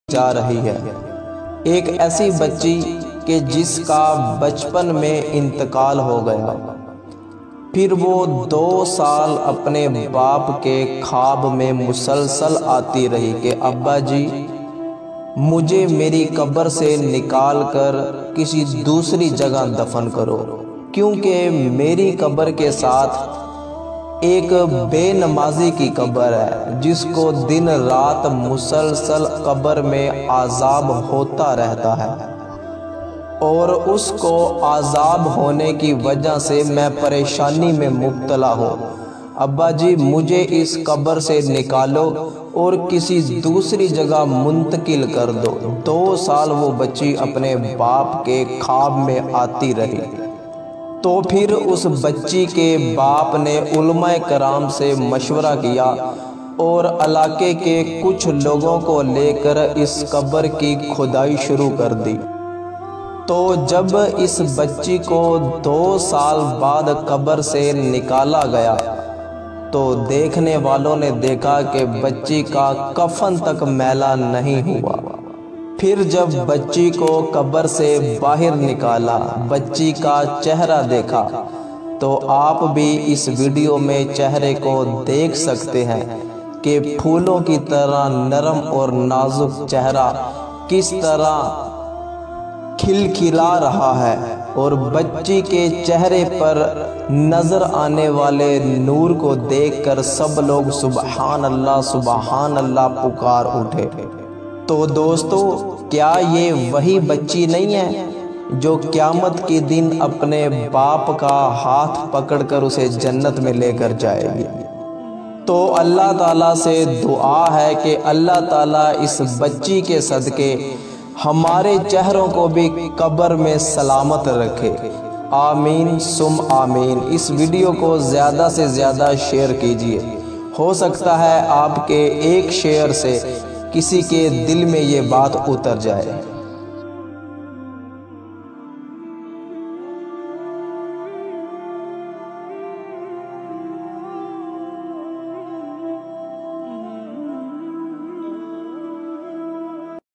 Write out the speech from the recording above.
جا رہی ہے۔ ایک ایسی بچی کہ جس کا بچپن میں انتقال ہو گیا، پھر وہ 2 سال اپنے باپ کے خواب میں مسلسل آتی رہی کہ ابا جی مجھے میری قبر سے نکال کر کسی دوسری جگہ دفن کرو، کیونکہ میری قبر کے ساتھ ایک بے نمازی کی قبر ہے جس کو دن رات مسلسل قبر میں عذاب ہوتا رہتا ہے، اور اس کو عذاب ہونے کی وجہ سے میں پریشانی میں مبتلا ہوں۔ ابا جی مجھے اس قبر سے نکالو اور کسی دوسری جگہ منتقل کر دو۔ 2 سال وہ بچی اپنے باپ کے خواب میں آتی رہی۔ تو پھر اس بچی کے باپ نے علماء کرام سے مشورہ کیا اور علاقے کے کچھ لوگوں کو لے کر اس قبر کی کھدائی شروع کر دی۔ تو جب اس بچی کو 2 سال بعد قبر سے نکالا گیا تو دیکھنے والوں نے دیکھا کہ بچی کا کفن تک میلا نہیں ہوا۔ پھر جب بچی کو قبر سے باہر نکالا، بچی کا چہرہ دیکھا، تو آپ بھی اس ویڈیو میں چہرے کو دیکھ سکتے ہیں کہ پھولوں کی طرح نرم اور نازک چہرہ کس طرح کھلکھلا رہا ہے، اور بچی کے چہرے پر نظر آنے والے نور کو دیکھ کر سب لوگ سبحان اللہ پکار اٹھے۔ تو دوستو کیا یہ وہی بچی نہیں ہے جو قیامت کے دن اپنے باپ کا ہاتھ پکڑ کر اسے جنت میں لے کر جائے گی؟ تو اللہ تعالیٰ سے دعا ہے کہ اللہ تعالیٰ اس بچی کے صدقے ہمارے چہروں کو بھی قبر میں سلامت رکھے۔ آمین ثم آمین۔ اس ویڈیو کو زیادہ سے زیادہ شیئر کیجیے، ہو سکتا ہے آپ کے ایک شیئر سے کسی کے دل میں یہ بات اتر جائے۔